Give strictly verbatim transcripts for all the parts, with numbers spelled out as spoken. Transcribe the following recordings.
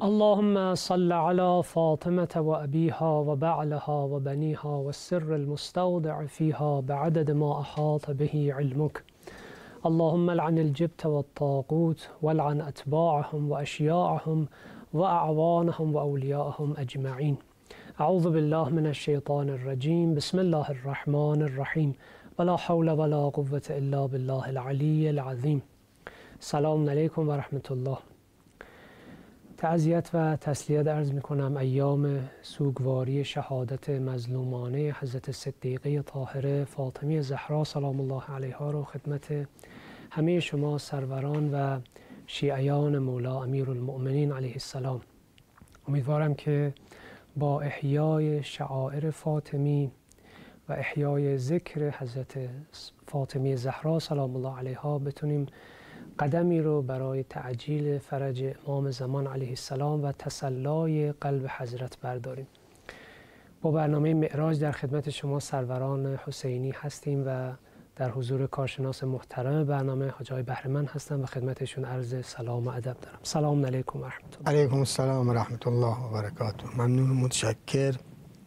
اللهم صل على فاطمة وأبيها وبعلها وبنيها والسر المستودع فيها بعدد ما أحاط به علمك. اللهم لعن الجبت والطاغوت والعن أتباعهم وأشياعهم وأعوانهم وأولياءهم أجمعين. أعوذ بالله من الشيطان الرجيم. بسم الله الرحمن الرحیم. ولا حول ولا قوة إلا بالله العلی العظیم. سلام علیکم و رحمت الله. تعزیت و تسلیت عرض می کنم ایام سوگواری شهادت مظلومانه حضرت صدیقه طاهره فاطمه زهرا سلام الله علیها رو خدمت همه شما سروران و شیعیان مولا امیرالمؤمنین علیه السلام. امیدوارم که با احیای شعائر فاطمی و احیای ذکر حضرت فاطمه زهرا سلام الله علیها بتونیم قدمی رو برای تعجیل فرج امام زمان علیه السلام و تسلای قلب حضرت برداریم. با برنامه معراج در خدمت شما سروران حسینی هستیم و در حضور کارشناس محترم برنامه حاج آقای بهرمند هستم و خدمتشون عرض سلام و ادب دارم. سلام علیکم و رحمت الله. علیکم السلام و رحمت الله و برکاته. ممنون و متشکر.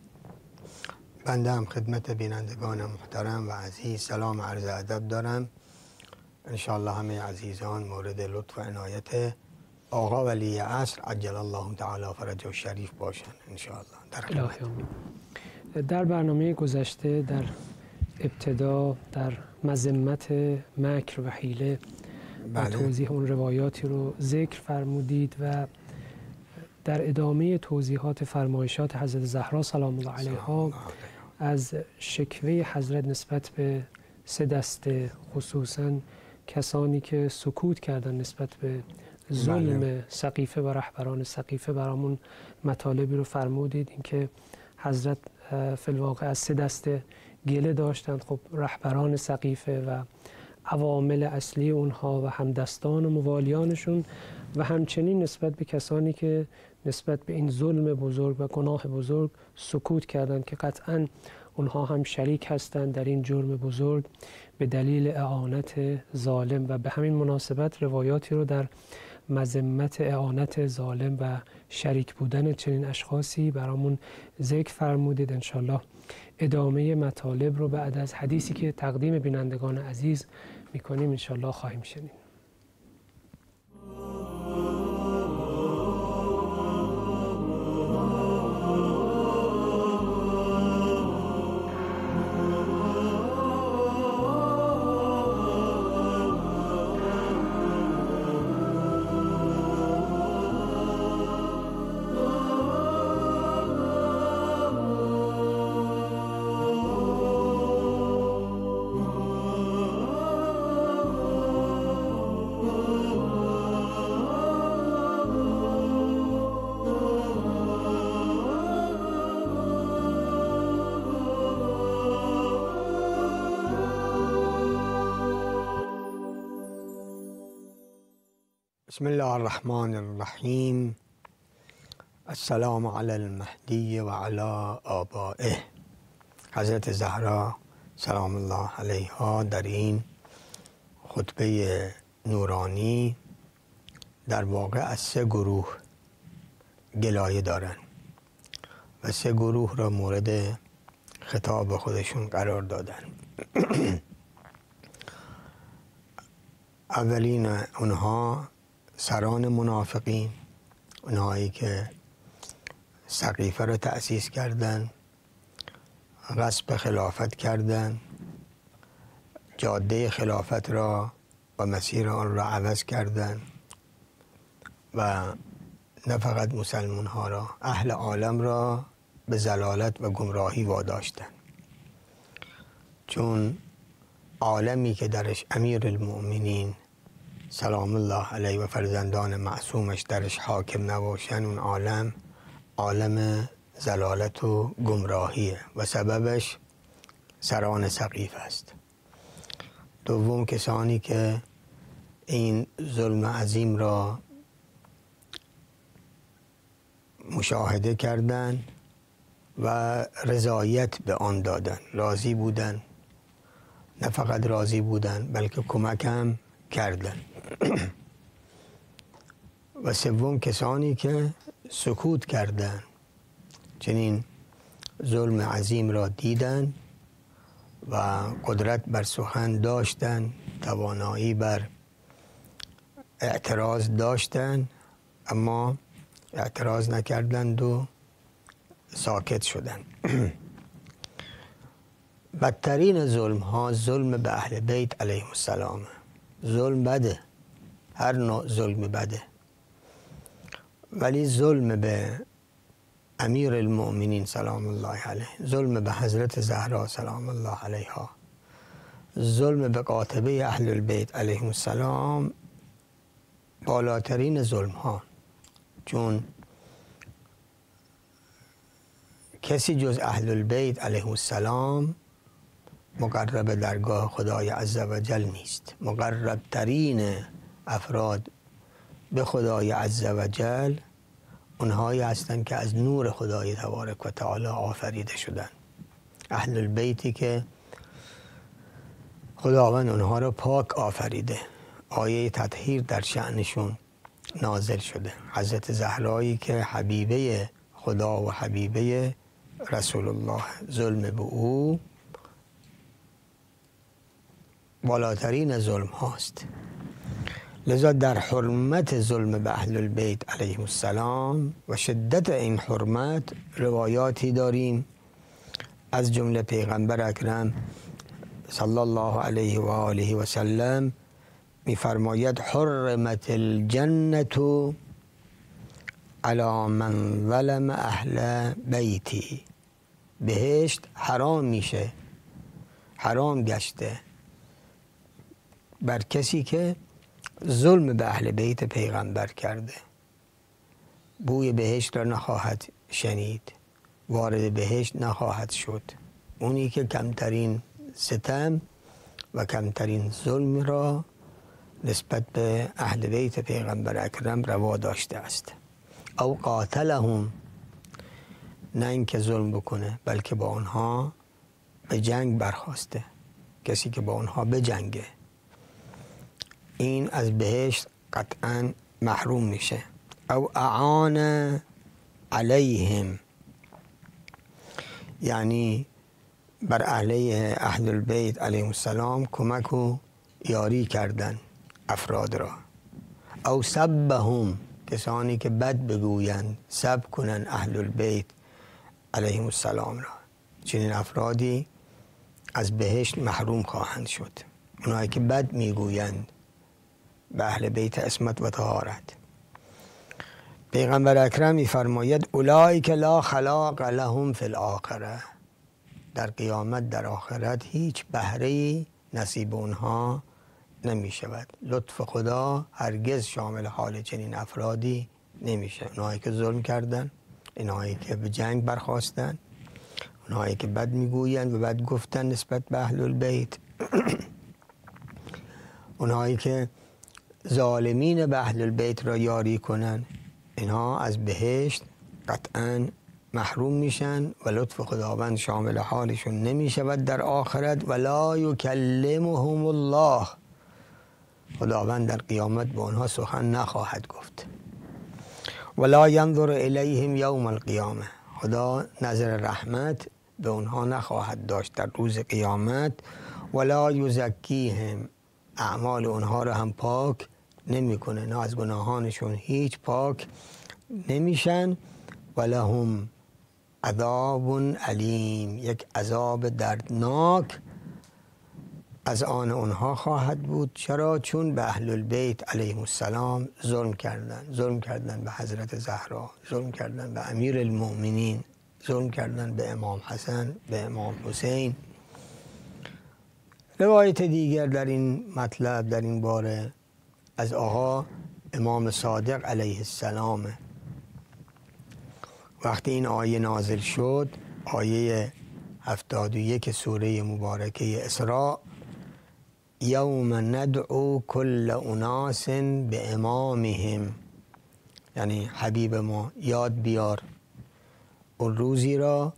بنده هم خدمت بینندگان محترم و عزیز سلام عرض ادب دارم. انشاءالله همه عزیزان مورد لطف و عنایت آقا ولی عصر عجل الله تعالی فرجه شریف باشن انشاءالله. در خدمت. در برنامه گذشته در ابتدا در مذمت مکر و حیله و بله. توضیح اون روایاتی رو ذکر فرمودید و در ادامه توضیحات فرمایشات حضرت زهرا سلام الله علیها از شکوه حضرت نسبت به سه دسته، خصوصاً کسانی که سکوت کردن نسبت به ظلم سقیفه و رهبران سقیفه برامون مطالبی رو فرمودید. اینکه حضرت فی الواقع از سه دسته گله داشتند، خب رهبران سقیفه و عوامل اصلی اونها و همدستان و موالیانشون، و همچنین نسبت به کسانی که نسبت به این ظلم بزرگ و گناه بزرگ سکوت کردند که قطعاً اونها هم شریک هستند در این جرم بزرگ به دلیل اعانت ظالم. و به همین مناسبت روایاتی رو در مذمت اعانت ظالم و شریک بودن چنین اشخاصی برامون ذکر فرمودید. انشالله ادامه مطالب رو بعد از حدیثی که تقدیم بینندگان عزیز میکنیم انشالله خواهیم شنید. بسم الله الرحمن الرحیم. السلام علی المهدی و علی آبائه. حضرت زهرا سلام الله علیها در این خطبه نورانی در واقع از سه گروه گلایه دارن و سه گروه را مورد خطاب خودشون قرار دادن. اولین اونها سران منافقین، اونهایی که سقیفه را تأسیس کردند، غصب خلافت کردند، جاده خلافت را و مسیر آن را عوض کردند و نه فقط مسلمان ها را، اهل عالم را به ضلالت و گمراهی واداشتند. چون عالمی که درش امیر المؤمنین سلام الله علیه و فرزندان معصومش درش حاکم نباشن، اون عالم عالم ضلالت و گمراهیه و سببش سران سقیفه است. دوم کسانی که این ظلم عظیم را مشاهده کردند و رضایت به آن دادن، راضی بودن، نه فقط راضی بودن بلکه کمک هم کردن. و سوم کسانی که سکوت کردند، چنین ظلم عظیم را دیدند و قدرت بر سخن داشتند، توانایی بر اعتراض داشتند، اما اعتراض نکردند و ساکت شدند. بدترین ظلم ها ظلم به اهل بیت علیهم السلام. ظلم بده، هر نوع ظلم بده، ولی ظلم به امیر المؤمنین سلام الله علیه، ظلم به حضرت زهرا سلام الله علیها، ظلم به قاطبه اهل البیت علیهم السلام بالاترین ظلم ها، چون کسی جز اهل البیت علیهم السلام مقرب درگاه خدای عزوجل نیست. مقرب ترین افراد به خدای عزوجل اونهایی هستند که از نور خدای تبارک و تعالی آفریده شدند. اهل البیتی که خداوند اونها رو پاک آفریده، آیه تطهیر در شأنشون نازل شده. حضرت زهرایی که حبیبه خدا و حبیبه رسول الله، ظلم به او بالاترین ظلم هاست. لذا در حرمت ظلم به اهل البیت علیهم السلام و شدت این حرمت روایاتی داریم، از جمله پیغمبر اکرم صلی الله علیه و آله و سلم می‌فرماید حرمت الجنة علی من ظلم اهل بیتی. بهشت حرام میشه، حرام گشته بر کسی که ظلم به اهل بیت پیغمبر کرده. بوی بهشت را نخواهد شنید، وارد بهشت نخواهد شد. اونی که کمترین ستم و کمترین ظلم را نسبت به اهل بیت پیغمبر اکرم روا داشته است. او قاتلهم، نه اینکه ظلم بکنه بلکه با آنها به جنگ برخواسته. کسی که با آنها به جنگه، این از بهشت قطعا محروم میشه. او اعان علیهم، یعنی بر علیه اهل البیت علیهم السلام کمک و یاری کردن افراد را. او سبهم، کسانی که بد بگویند، سب کنن اهل البیت علیهم السلام را، چنین افرادی از بهشت محروم خواهند شد. اونایی که بد میگویند به اهل بیت عصمت و طهارت. پیغمبر اکرم می‌فرماید اولئک لا خلاق لهم فی الاخره، در قیامت در آخرت هیچ بهره‌ای نصیب اونها نمی شود. لطف خدا هرگز شامل حال چنین افرادی نمیشه. اونهایی که ظلم کردن، اونهایی که به جنگ برخواستن، اونهایی که بد میگویند و بد گفتن نسبت به اهل البیت، اونهایی که ظالمین به اهل البیت را یاری کنن، اینها از بهشت قطعا محروم میشن و لطف خداوند شامل حالشون نمی شود در آخرت. ولا یکلمهم الله، خداوند در قیامت با آنها سخن نخواهد گفت. ولا ینظر الیهم یوم القیامه، خدا نظر رحمت به آنها نخواهد داشت در روز قیامت. ولا یزکیهم، اعمال آنها را هم پاک نمیکنه، نه از گناهانشون هیچ پاک نمیشن. ولهم عذاب علیم، یک عذاب دردناک از آن اونها خواهد بود. چرا؟ چون به اهل البیت علیهم السلام ظلم کردن، ظلم کردن به حضرت زهرا، ظلم کردن به امیر المؤمنین، ظلم کردن به امام حسن، به امام حسین. روایت دیگر در این مطلب، در این باره، از آقا امام صادق علیه السلام. وقتی این آیه نازل شد، آیه هفتاد و یک سوره مبارکه اسراء، یوم ندعو کل اناس به امامهم، یعنی حبیب ما یاد بیار اون روزی را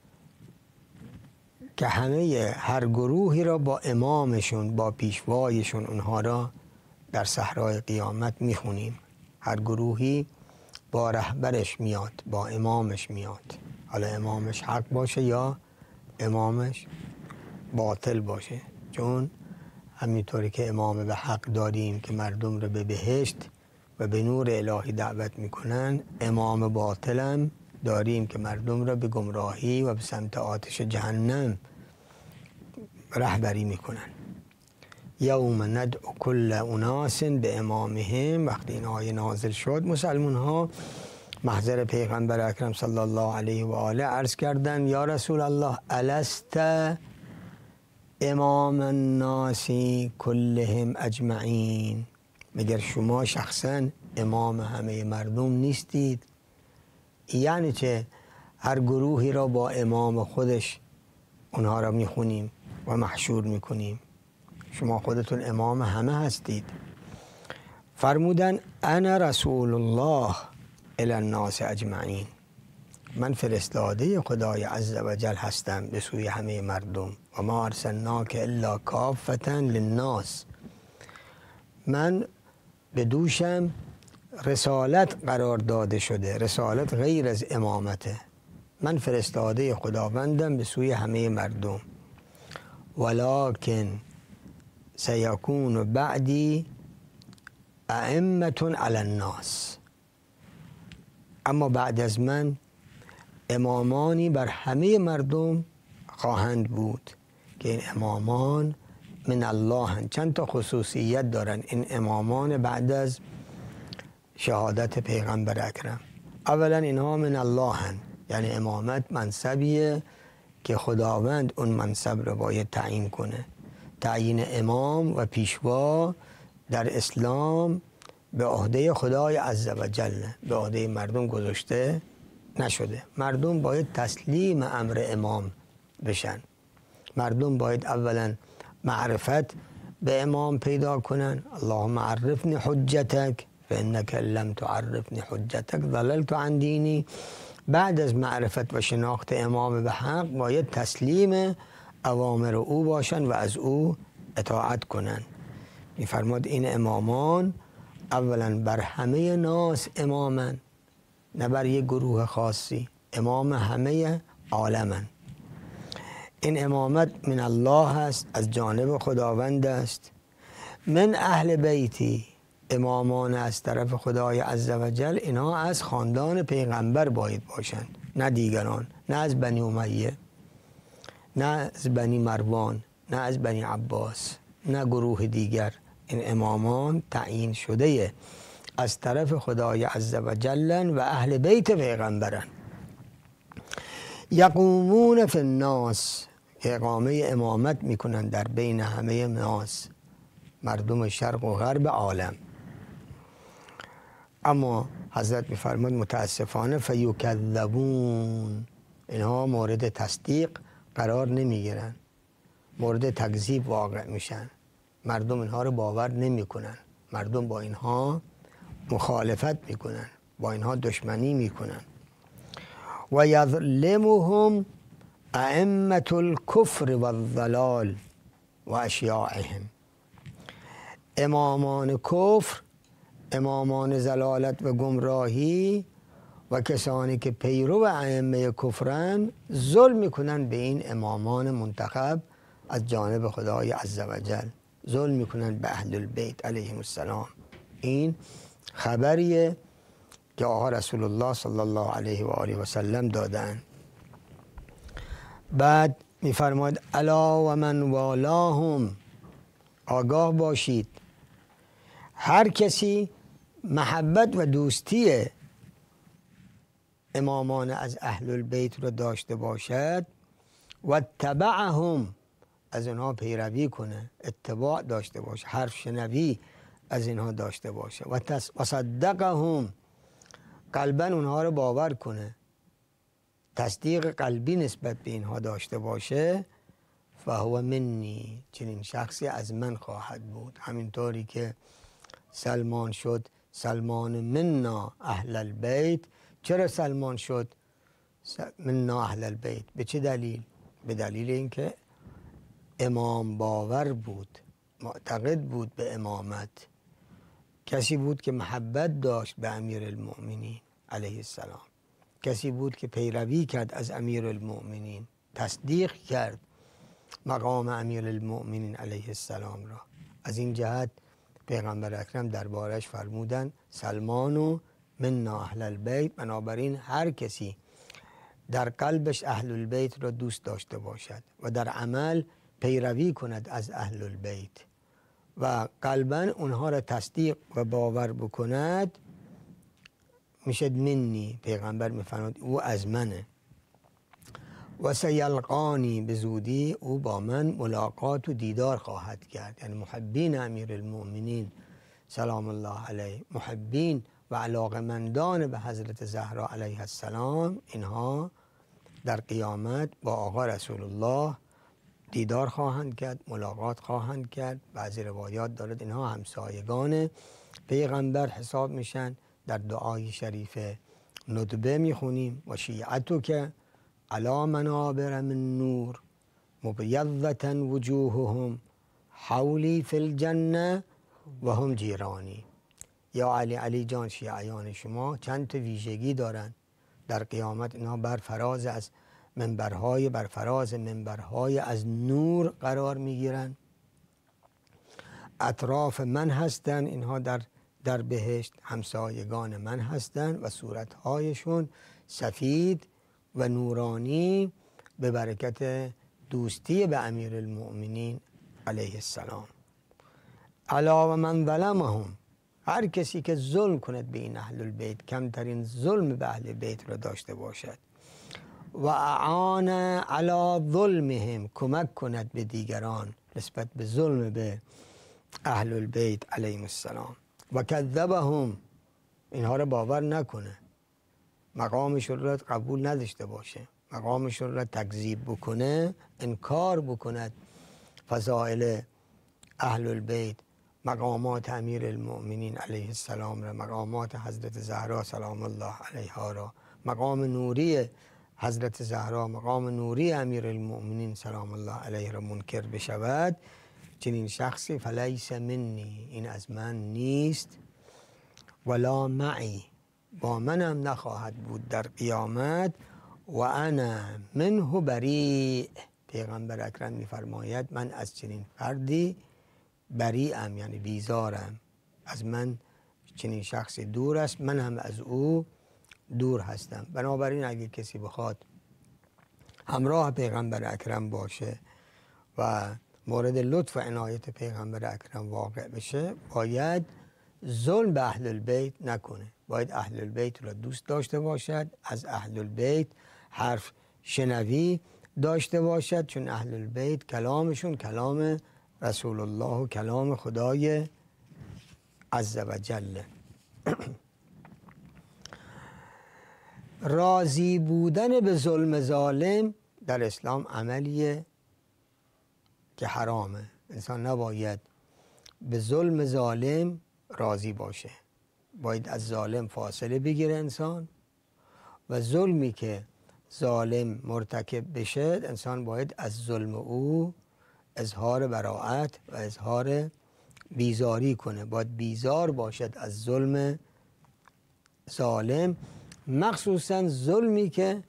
که همه هر گروهی را با امامشون، با پیشوایشون، اونها را در صحرای قیامت میخونیم. هر گروهی با رهبرش میاد، با امامش میاد، حالا امامش حق باشه یا امامش باطل باشه. چون همینطوری که امام به حق داریم که مردم رو به بهشت و به نور الهی دعوت میکنن، امام باطلم داریم که مردم رو به گمراهی و به سمت آتش جهنم رهبری میکنن. یوم ندعو کل اناس به امامهم. وقتی این آیه نازل شد، مسلمان ها محضر پیغمبر اکرم صلی الله علیه و آله عرض کردند یا رسول الله الست امام الناس کلهم اجمعین؟ مگر شما شخصا امام همه مردم نیستید؟ یعنی چه؟ هر گروهی را با امام خودش اونها را میخونیم و محشور میکنیم. شما خودتون امام همه هستید. فرمودن انا رسول الله الی الناس اجمعین. من فرستاده خدای عز و جل هستم به سوی همه مردم. و ما ارسلناک الا کافة للناس. من به دوشم رسالت قرار داده شده. رسالت غیر از امامته. من فرستاده خداوندم به سوی همه مردم. ولکن سیکون بعدی ائمة علی الناس. اما بعد از من امامانی بر همه مردم خواهند بود که این امامان من الله هن. چند تا خصوصیت دارن این امامان بعد از شهادت پیغمبر اکرم. اولا اینها من الله هن، یعنی امامت منصبیه که خداوند اون منصب رو باید تعیین کنه. تعیین امام و پیشوا در اسلام به عهده خدای عز و جل، به عهده مردم گذاشته نشده. مردم باید تسلیم امر امام بشن. مردم باید اولا معرفت به امام پیدا کنن. اللهم عرفنی حجتک فانک لم تعرفنی حجتک ضللت عن دینی. بعد از معرفت و شناخت امام به حق باید تسلیم اوامر او باشن و از او اطاعت کنن. می‌فرماد این امامان اولا بر همه ناس امامن، نه بر یک گروه خاصی. امام همه عالمن. این امامت من الله است، از جانب خداوند است. من اهل بیتی، امامان از طرف خدای عز و جل، اینها از خاندان پیغمبر باید باشند، نه دیگران، نه از بنی امیه، نه از بنی مروان، نه از بنی عباس، نه گروه دیگر. این امامان تعیین شده از طرف خدای عز و جل و اهل بیت پیغمبرن. یقومون فی الناس، اقامه امامت میکنن در بین همه ناس، مردم شرق و غرب عالم. اما حضرت میفرماد متاسفانه فیکذبون، اینها مورد تصدیق قرار نمیگیرن، مورد تکذیب واقع میشن. مردم اینها رو باور نمیکنن. مردم با اینها مخالفت میکنن، با اینها دشمنی میکنن. و یظلمهم ائمة الکفر و الضلال و اشیاعهم. امامان کفر، امامان ضلالت و گمراهی و کسانی که پیرو ائمه کفرن ظلم میکنن به این امامان منتخب از جانب خدای عز و جل. ظلم میکنن به اهل البیت علیهم السلام. این خبریه که آقا رسول الله صلی الله علیه و آله و سلم دادن. بعد میفرماید الا و من والاهم، آگاه باشید هر کسی محبت و دوستی امامان از اهل البیت رو داشته باشد و اتبعهم، از اینها پیروی کنه، اتباع داشته باشه، حرف شنوی از اینها داشته باشه. و صدقهم، قلبا اونها رو باور کنه، تصدیق قلبی نسبت به اینها داشته باشه. فهو منی، چنین شخصی از من خواهد بود. همینطوری که سلمان شد سلمان منا اهل البیت. چرا سلمان شد منا اهل البیت؟ به چه دلیل؟ به دلیل اینکه امام باور بود، معتقد بود به امامت، کسی بود که محبت داشت به امیرالمؤمنین علیه السلام، کسی بود که پیروی کرد از امیرالمؤمنین، تصدیق کرد مقام امیرالمؤمنین علیه السلام را. از این جهت پیغمبر اکرم دربارش فرمودن سلمان و منا اهل البیت، بنابراین هر کسی در قلبش اهل البیت را دوست داشته باشد و در عمل پیروی کند از اهل البیت و قلباً اونها را تصدیق و باور بکند، میشد منی، پیغمبر میفرماد او از منه. و سیلقانی، به زودی او با من ملاقات و دیدار خواهد کرد. یعنی محبین امیرالمؤمنین سلام الله علیه، محبین و علاقمندان به حضرت زهرا علیه السلام، اینها در قیامت با آقا رسول الله دیدار خواهند کرد، ملاقات خواهند کرد. بعضی روایات دارد اینها همسایگان پیغمبر حساب میشن. در دعای شریف ندبه میخونیم و شیعتو که علی منابر من نور مبیضة وجوههم حولی فی الجنه و هم جیرانی. یا علی، علی جان، شیعیان شما چند تا ویژگی دارن. در قیامت اینها بر فراز از منبرهای بر فراز منبرهای از نور قرار میگیرن، اطراف من هستن، اینها در در بهشت همسایگان من هستن و صورتهایشون سفید و نورانی به برکت دوستی به امیرالمؤمنین علیه السلام. علاوه من ظلمهم، هر کسی که ظلم کند به این اهل البیت، کمترین ظلم به اهل بیت را داشته باشد، و اعان علی ظلمهم، کمک کند به دیگران نسبت به ظلم به اهل البیت علیهم السلام، و کذبهم، اینها را باور نکنه، مقامشون را قبول نداشته باشه، مقامشون را تکذیب بکنه، انکار بکند فضائل اهل البیت، مقامات امیرالمؤمنین علیه السلام را، مقامات حضرت زهرا سلام الله علیها را، مقام نوری حضرت زهرا، مقام نوری امیرالمؤمنین سلام الله علیه را منکر بشود، چنین شخصی فلیس منی، این از من نیست، ولا معی، با منم نخواهد بود در قیامت، و انا منه بریء، پیغمبر اکرم میفرماید من از چنین فردی بریئم، یعنی بیزارم، از من چنین شخصی دور است، من هم از او دور هستم. بنابراین اگه کسی بخواد همراه پیغمبر اکرم باشه و مورد لطف و عنایت پیغمبر اکرم واقع بشه، باید ظلم به اهل البیت نکنه، باید اهل البیت را دوست داشته باشد، از اهل البیت حرف شنوی داشته باشد، چون اهل البیت کلامشون کلام رسول الله و کلام خدای عز و جل. راضی بودن به ظلم ظالم در اسلام عملیه که حرامه. انسان نباید به ظلم ظالم راضی باشه، باید از ظالم فاصله بگیره انسان، و ظلمی که ظالم مرتکب بشه انسان باید از ظلم او اظهار براءت و اظهار بیزاری کنه، باید بیزار باشد از ظلم ظالم، مخصوصا ظلمی که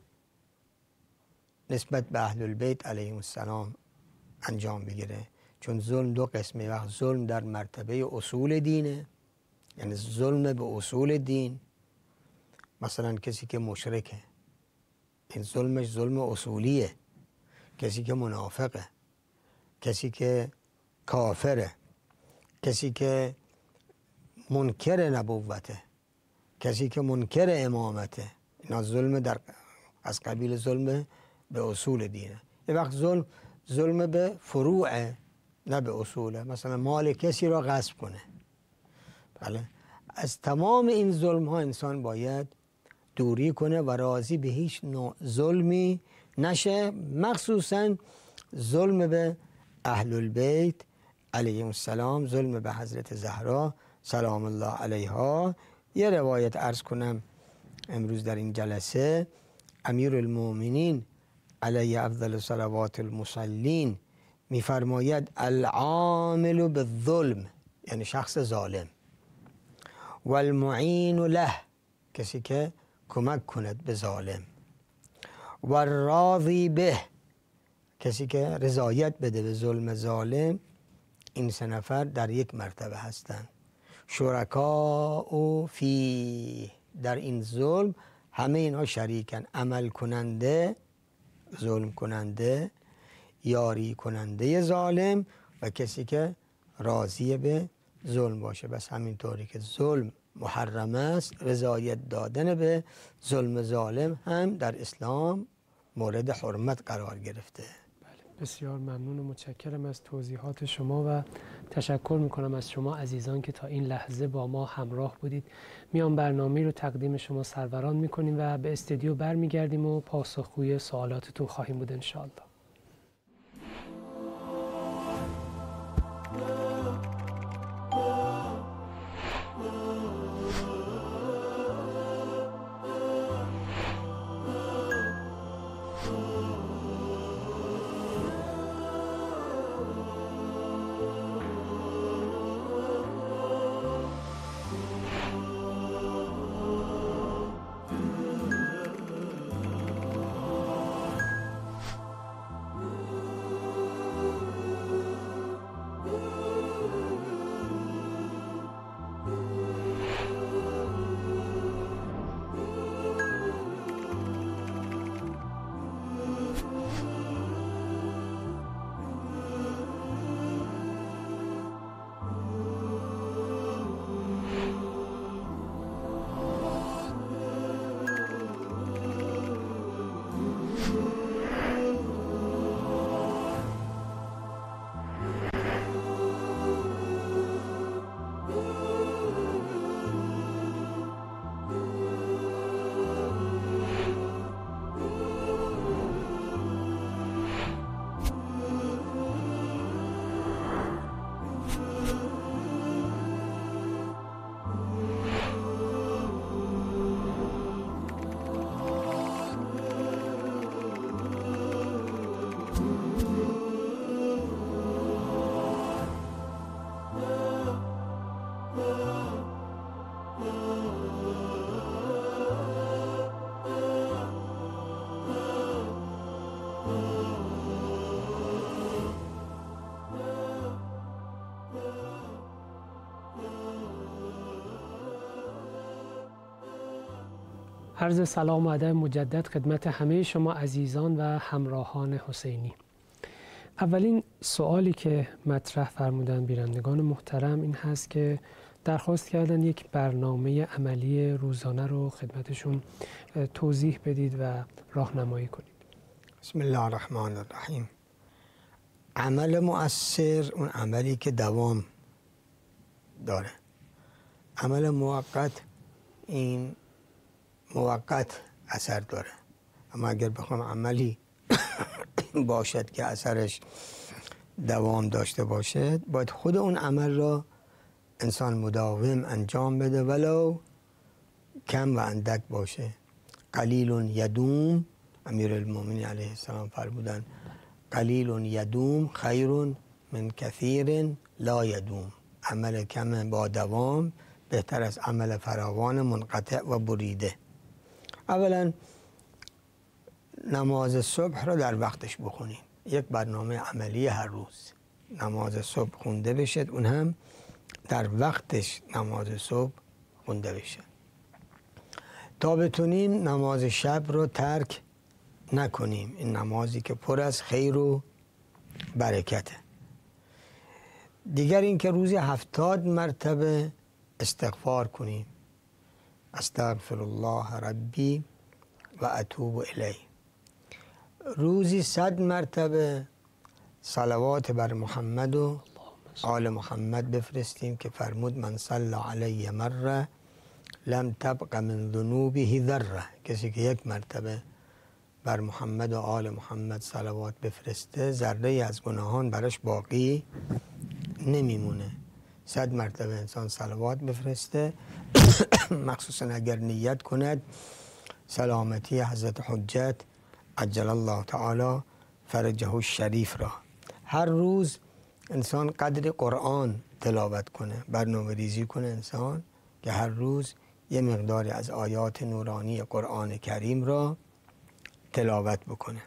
نسبت به اهل البیت علیهم السلام انجام بگیره. چون ظلم دو قسمه، وقت ظلم در مرتبه اصول دینه، یعنی ظلم به اصول دین، مثلا کسی که مشرکه این ظلمش ظلم اصولیه، کسی که منافقه، کسی که کافره، کسی که منکر نبوته، کسی که منکر امامته، اینا ظلم در از قبیل ظلم به اصول دینه. یه وقت ظلم ظلم به فروعه نه به اصوله، مثلا مال کسی را غصب کنه. بله، از تمام این ظلم ها انسان باید دوری کنه و راضی به هیچ نوع ظلمی نشه، مخصوصا ظلم به اهل البیت علیهم السلام، ظلم به حضرت زهرا سلام الله علیها. یه روایت عرض کنم امروز در این جلسه، امیرالمؤمنین علیه افضل صلوات المصلین میفرماید العامل بالظلم، یعنی شخص ظالم، و المعین له، کسی که کمک کند به ظالم، و الراضی به، کسی که رضایت بده به ظلم ظالم. این سه نفر در یک مرتبه هستند. شرکاء فی، در این ظلم همه اینها شریکن، عمل کننده، ظلم کننده، یاری کننده ظالم و کسی که راضی به ظلم باشه. بس همینطوری که ظلم محرم است، رضایت دادن به ظلم ظالم هم در اسلام مورد حرمت قرار گرفته. بسیار ممنون و متشکرم از توضیحات شما و تشکر میکنم از شما عزیزان که تا این لحظه با ما همراه بودید. میان برنامه رو تقدیم شما سروران میکنیم و به استودیو برمیگردیم و پاسخگوی سوالاتتون خواهیم بود انشاءالله. عرض سلام و ادب مجدد خدمت همه شما عزیزان و همراهان حسینی. اولین سوالی که مطرح فرمودن بینندگان محترم این هست که درخواست کردن یک برنامه عملی روزانه رو خدمتشون توضیح بدید و راهنمایی کنید. بسم الله الرحمن الرحیم. عمل مؤثر اون عملی که دوام داره. عمل موقت این موقت اثر داره، اما اگر بخوام عملی باشد که اثرش دوام داشته باشد، باید خود اون عمل را انسان مداوم انجام بده، ولو کم و اندک باشه. قلیل یدوم، امیرالمومنین علیه السلام فرمودن قلیل یدوم خیر من کثیر لا یدوم. عمل کم با دوام بهتر از عمل فراوان منقطع و بریده. اولا نماز صبح را در وقتش بخونیم، یک برنامه عملی هر روز نماز صبح خونده بشه، اون هم در وقتش نماز صبح خونده بشه تا بتونیم نماز شب رو ترک نکنیم. این نمازی که پر از خیر و برکته. دیگر این که روزی هفتاد مرتبه استغفار کنیم، استغفر الله ربی و اتوب الیه. روزی صد مرتبه صلوات بر محمد و آل محمد بفرستیم که فرمود من صلی علی مره لم تبق من ذنوبه ذره. کسی که یک مرتبه بر محمد و آل محمد صلوات بفرسته، ذره از گناهان براش باقی نمیمونه. صد مرتبه انسان صلوات بفرسته، مخصوصا اگر نیت کند سلامتی حضرت حجت عجل الله تعالی فرجه الشریف را. هر روز انسان قدر قرآن تلاوت کنه، برنامه ریزی کنه انسان که هر روز یه مقداری از آیات نورانی قرآن کریم را تلاوت بکنه.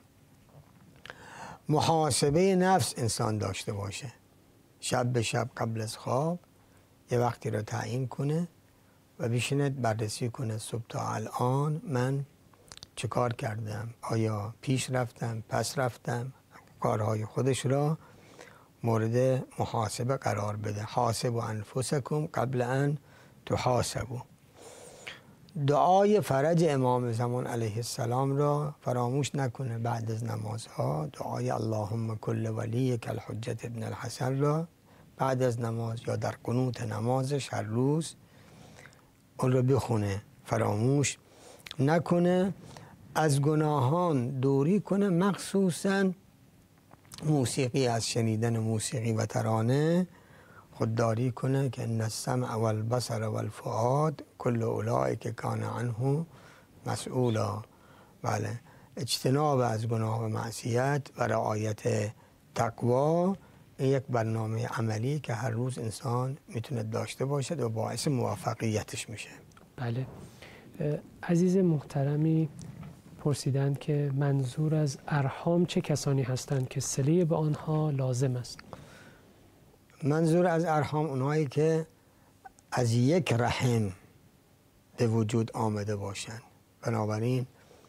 محاسبه نفس انسان داشته باشه، شب به شب قبل از خواب یه وقتی را تعیین کنه و بشیند بررسی کنه صبح تا الان من چه کار کردم، آیا پیش رفتم، پس رفتم، کارهای خودش را مورد محاسبه قرار بده. حاسبوا انفسکم قبل ان تحاسبوا. دعای فرج امام زمان علیه السلام را فراموش نکنه. بعد از نمازها دعای اللهم کل ولیک الحجت ابن الحسن را بعد از نماز یا در قنوت نمازش هر روز اون رو بخونه، فراموش نکنه. از گناهان دوری کنه، مخصوصا موسیقی، از شنیدن موسیقی و ترانه خودداری کنه که ان السمع والبصر والفؤاد کل اولئک کان عنه مسئولا. بله، اجتناب از گناه و معصیت و رعایت تقوا این یک برنامه عملی که هر روز انسان میتونه داشته باشد و باعث موفقیتش میشه. بله. عزیز محترمی پرسیدند که منظور از ارحام چه کسانی هستند که صله به آنها لازم است؟ منظور از ارحام اونایی که از یک رحم به وجود آمده باشند. بنابراین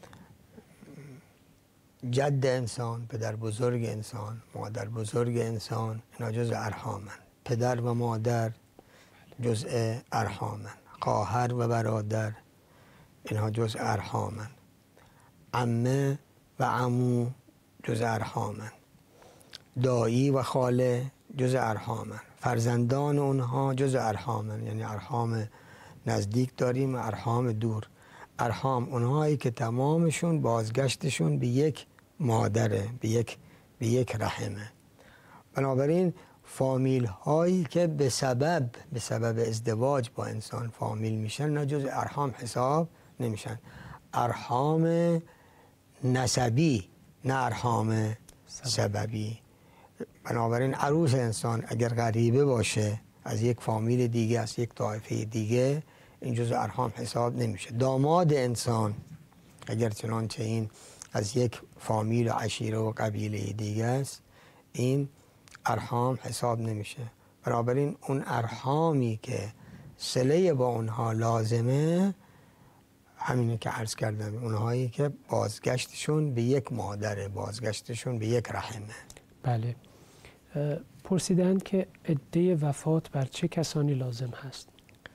جد انسان، پدر بزرگ انسان، مادر بزرگ انسان، اینا جزء ارحامند. پدر و مادر جزء ارحامند. خواهر و برادر اینها جزء ارحامند. عمه و عمو جزء ارحامند. دایی و خاله جزء ارحامند. فرزندان اونها جزء ارحامند، یعنی ارحام نزدیک داریم و ارحام دور. ارحام اونهایی که تمامشون بازگشتشون به یک مادره، به یک به یک رحمه. بنابراین فامیل هایی که به سبب به سبب ازدواج با انسان فامیل میشن نه جز ارحام حساب نمیشن. ارحام نسبی نه ارحام سببی. بنابراین عروس انسان اگر غریبه باشه از یک فامیل دیگه، از یک طایفه دیگه، این جزء ارحام حساب نمیشه. داماد انسان اگر چنانچه این از یک فامیل و عشیره و قبیله دیگه است، این ارحام حساب نمیشه. بنابراین اون ارحامی که صله با اونها لازمه همینه که عرض کردم، اونهایی که بازگشتشون به یک مادره، بازگشتشون به یک رحمه. بله. پرسیدند که عده وفات بر چه کسانی لازم هست؟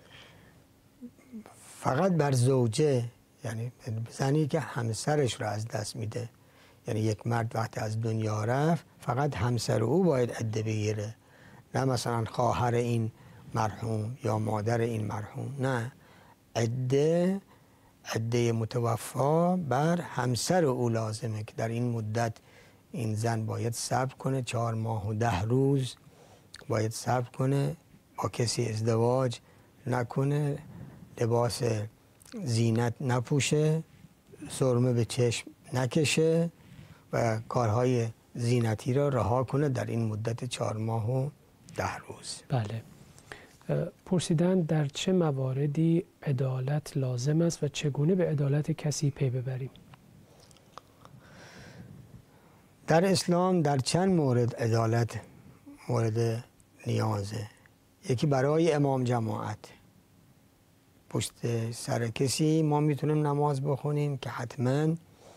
فقط بر زوجه، یعنی زنی که همسرش را از دست میده. یعنی یک مرد وقتی از دنیا رفت فقط همسر او باید عده بگیره، نه مثلا خواهر این مرحوم یا مادر این مرحوم. نه، عده عده متوفا بر همسر او لازمه که در این مدت این زن باید صبر کنه، چهار ماه و ده روز باید صبر کنه، با کسی ازدواج نکنه، لباس زینت نپوشه، سرمه به چشم نکشه و کارهای زینتی را رها کنه در این مدت چهار ماه و ده روز. بله. پرسیدن در چه مواردی عدالت لازم است و چگونه به عدالت کسی پی ببریم؟ در اسلام در چند مورد عدالت مورد نیازه. یکی برای امام جماعت، پشت سر کسی ما میتونیم نماز بخونیم که حتما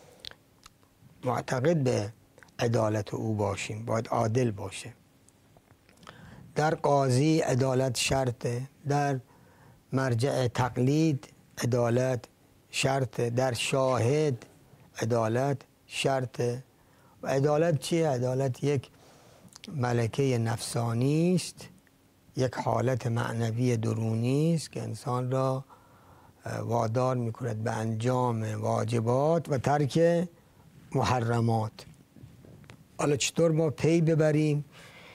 معتقد به عدالت او باشیم، باید عادل باشه. در قاضی عدالت شرطه، در مرجع تقلید عدالت شرطه، در شاهد عدالت شرطه. و عدالت چیه؟ عدالت یک ملکه نفسانی است، یک حالت معنوی درونی است که انسان را وادار میکند به انجام واجبات و ترک محرمات. حالا چطور ما پی ببریم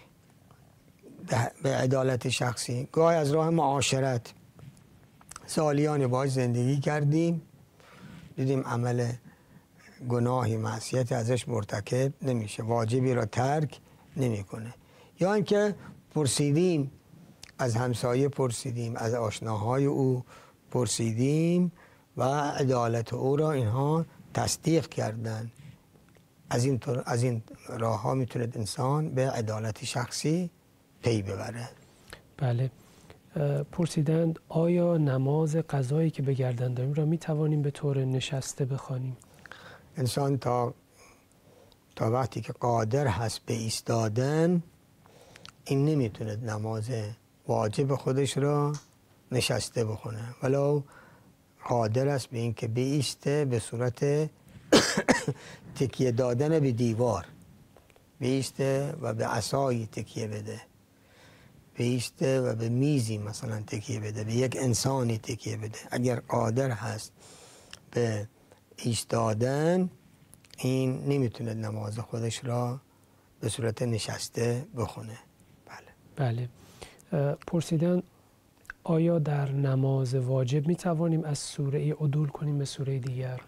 به عدالت شخصی؟ گاهی از راه معاشرت، سالیان باهاش زندگی کردیم، دیدیم عمل گناهی معصیت ازش مرتکب نمیشه، واجبی را ترک نمیکنه. یا اینکه پرسیدیم از همسایه پرسیدیم، از آشناهای او پرسیدیم و عدالت او را اینها تصدیق کردند. از این طور از این راه ها میتونه انسان به عدالت شخصی پی ببره. بله. پرسیدند آیا نماز قضایی که به گردن داریم را می توانیم به طور نشسته بخوانیم؟ انسان تا تا وقتی که قادر هست به ایستادن، این نمیتونه نماز واجب خودش را نشسته بخونه، ولو قادر است به این که بایسته به صورت تکیه دادن به دیوار، بایسته و به عصایی تکیه بده، بایسته و به میزی مثلا تکیه بده، به یک انسانی تکیه بده. اگر قادر هست به ایستادن، این نمیتونه نماز خودش را به صورت نشسته بخونه. بله. بله. پرسیدن آیا در نماز واجب می توانیم از سوره ای عدول کنیم به سوره دیگر؟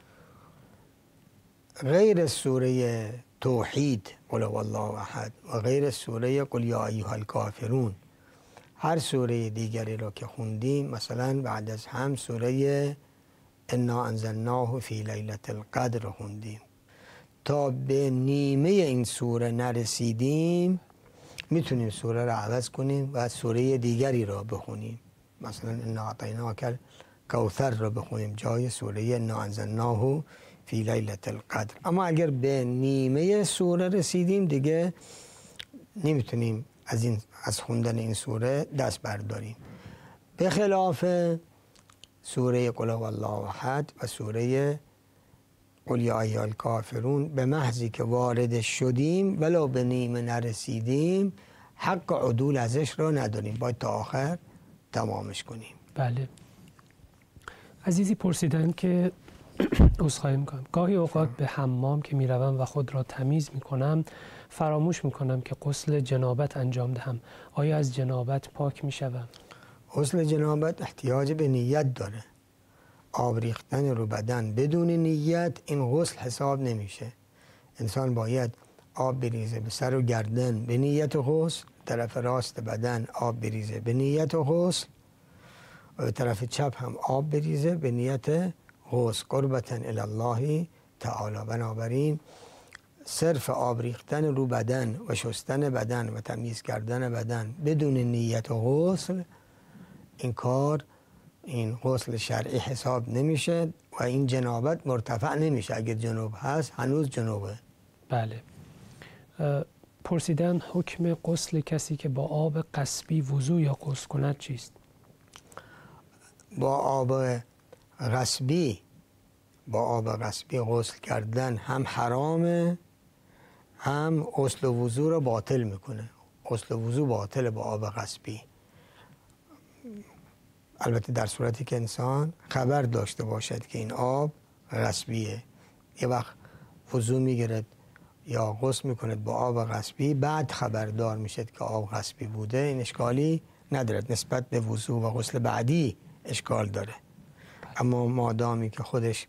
غیر سوره توحید قل هو الله احد و غیر سوره قل یا ایها الکافرون، هر سوره دیگری را که خوندیم، مثلا بعد از هم سوره انا انزلناه فی لیلة القدر خوندیم، تا به نیمه این سوره نرسیدیم میتونیم سوره را عوض کنیم و سوره دیگری را بخونیم. مثلا انا اعطیناک الکوثر را بخونیم جای سوره انا انزلناه فی لیلة القدر. اما اگر به نیمه سوره رسیدیم دیگه نمیتونیم از این از خوندن این سوره دست برداریم، به خلاف سوره قل هو الله احد و سوره قل یا ایها الکافرون. به محضی که وارد شدیم ولو به نیمه نرسیدیم، حق عدول ازش را نداریم، باید تا آخر تمامش کنیم. بله. عزیزی پرسیدن که عذرخواهی میکنم، گاهی اوقات به حمام که میروم و خود را تمیز میکنم فراموش میکنم که غسل جنابت انجام دهم. آیا از جنابت پاک میشوم؟ غسل جنابت احتیاج به نیت داره. آب ریختن رو بدن بدون نیت این غسل حساب نمیشه. انسان باید آب بریزه به سر و گردن به نیت غسل، طرف راست بدن آب بریزه به نیت غسل و به طرف چپ هم آب بریزه به نیت غسل، قربتا الی الله تعالی. بنابراین صرف آب ریختن رو بدن و شستن بدن و تمیز کردن بدن بدون نیت غسل، این کار این غسل شرعی حساب نمیشه و این جنابت مرتفع نمیشه. اگر جنوب هست هنوز جنوبه. بله. پرسیدن حکم غسل کسی که با آب قصبی وضو یا غسل کند چیست؟ با آب قصبی با آب قصبی غسل کردن هم حرامه، هم غسل وضو را باطل میکنه. غسل وضو باطل با آب قصبی، البته در صورتی که انسان خبر داشته باشد که این آب قصبیه. یه وقت وضو میگیرد یا غسل میکند با آب قصبی، بعد خبردار میشد که آب قصبی بوده، این اشکالی ندارد. نسبت به وضو و غسل بعدی اشکال داره. اما مادامی که خودش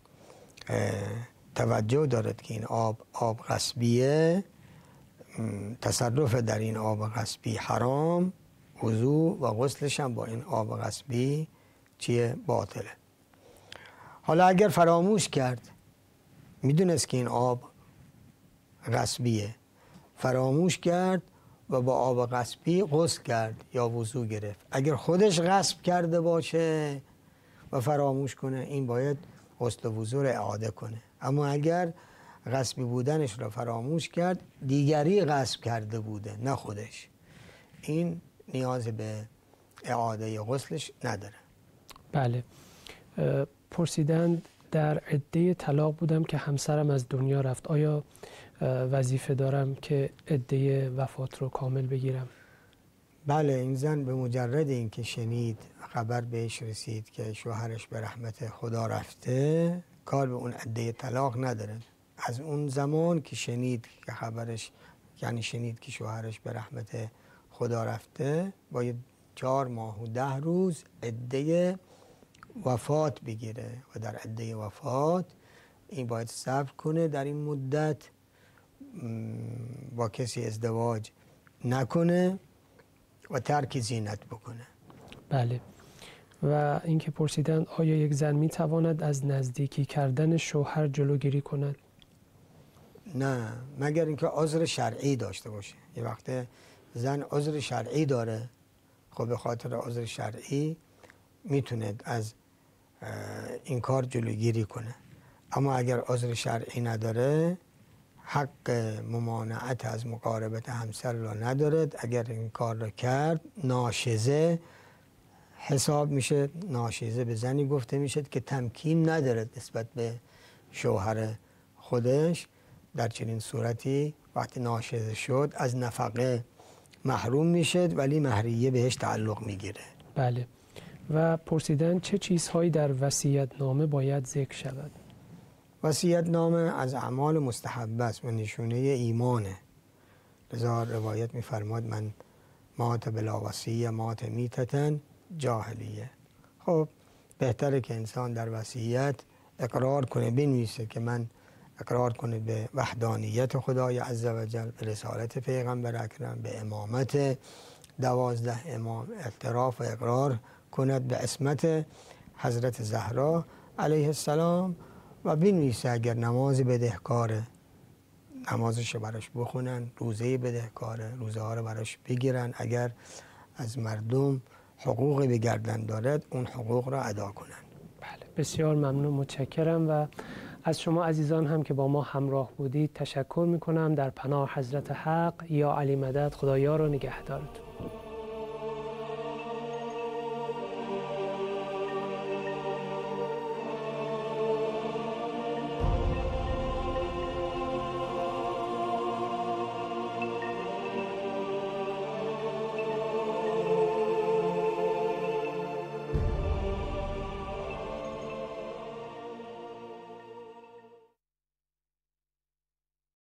توجه دارد که این آب آب قصبیه، تصرف در این آب قصبی حرام، وضو و غسلش هم با این آب قصبی چیه؟ باطله. حالا اگر فراموش کرد، میدونست که این آب قصبیه، فراموش کرد و با آب قصبی غسل کرد یا وضو گرفت، اگر خودش غصب کرده باشه و فراموش کنه، این باید غسل و وضو را اعاده کنه. اما اگر غصبی بودنش را فراموش کرد، دیگری غصب کرده بوده نه خودش، این نیاز به اعاده غسلش نداره. بله. پرسیدند در عده طلاق بودم که همسرم از دنیا رفت، آیا وظیفه دارم که عده وفات رو کامل بگیرم؟ بله، این زن به مجرد این که شنید، خبر بهش رسید که شوهرش به رحمت خدا رفته، کار به اون عده طلاق نداره. از اون زمان که شنید که خبرش، یعنی شنید که شوهرش به رحمت خدا رفته، باید چهار ماه و ده روز عده وفات بگیره و در عده وفات این باید صبر کنه، در این مدت با کسی ازدواج نکنه و ترک زینت بکنه. بله. و اینکه پرسیدن آیا یک زن می تواند از نزدیکی کردن شوهر جلوگیری کند؟ نه، مگر اینکه عذر شرعی داشته باشه. یه وقت زن عذر شرعی داره، خب به خاطر عذر شرعی میتونه از این کار جلوگیری کنه. اما اگر عذر شرعی نداره، حق ممانعت از مقاربت همسر را ندارد. اگر این کار را کرد ناشزه حساب میشه. ناشزه به زنی گفته میشه که تمکین ندارد نسبت به شوهر خودش. در چنین صورتی وقتی ناشزه شد از نفقه محروم میشه، ولی مهریه بهش تعلق میگیره. بله. و پرسیدن چه چیزهایی در وصیت‌نامه باید ذکر شود؟ وصیت‌نامه از اعمال مستحبه است و نشونه ایمانه. لذا روایت می‌فرماد من مات بلا وصیه مات میتتن جاهلیه. خب بهتره که انسان در وصیت اقرار کنه، بنویسه که من اقرار کنه به وحدانیت خدای عزوجل، به رسالت پیغمبر اکرم، به امامت دوازده امام، اعتراف و اقرار کند به عصمت حضرت زهرا علیه السلام و بنویسه اگر نماز بدهکاره نمازش براش بخونن، روزه بدهکاره روزه ها رو براش بگیرن، اگر از مردم حقوقی به گردن دارد اون حقوق را ادا کنن. بله، بسیار ممنون، متشکرم و از شما عزیزان هم که با ما همراه بودید تشکر میکنم. در پناه حضرت حق یا علی مدد، خدایا رو نگهدارتون.